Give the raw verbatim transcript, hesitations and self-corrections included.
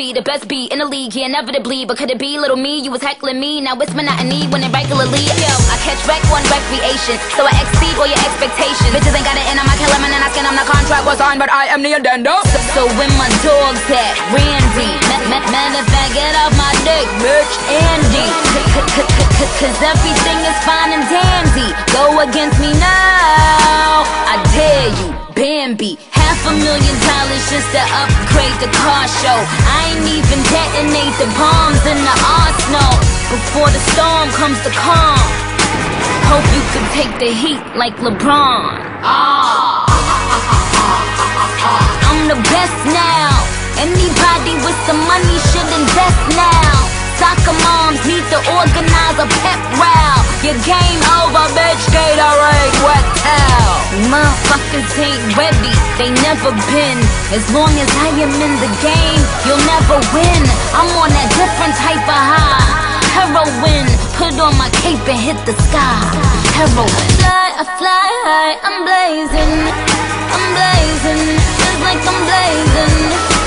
be the best beat in the league, yeah, inevitably. But could it be little me? You was heckling me, now it's monotony when it regularly. Yo, I catch wreck on recreation, so I exceed all your expectations. Bitches ain't got it in, I'm not killing them, and asking them the contract was on, but I am the addendum. So, so when my dog's at Randy, matter of fact, get off my dick, bitch, Andy. Cause everything is fine and dandy. Go against me now, I dare you, Bambi. Half a million dollars just to upgrade the car show. I ain't even detonate the bombs in the arsenal. Before the storm comes the calm. Hope you could take the heat like LeBron. I'm the best now. Anybody with some money should invest now. Soccer moms need to organize a pep rally. Your game over, bitch, Gatorade, wet towel. Motherfuckers ain't ready, they never been. As long as I am in the game, you'll never win. I'm on that different type of high. Heroin, put on my cape and hit the sky. Heroin. Fly, I fly high, I'm blazing. I'm blazing, just like I'm blazing.